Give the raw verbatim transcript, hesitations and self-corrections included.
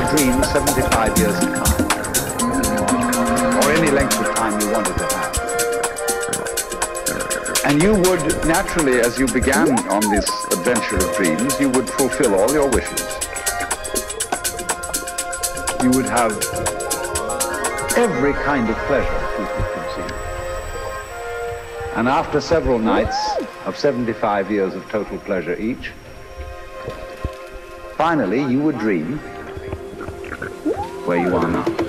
dream seventy-five years of time, or any length of time you wanted to have. And you would, naturally, as you began on this adventure of dreams, you would fulfill all your wishes. You would have every kind of pleasure you could conceive. And after several nights of seventy-five years of total pleasure each, finally you would dream where you are now.